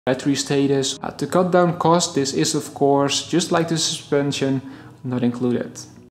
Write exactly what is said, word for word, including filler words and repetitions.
Battery status. Uh, to cut down cost, this is of course, just like the suspension, not included.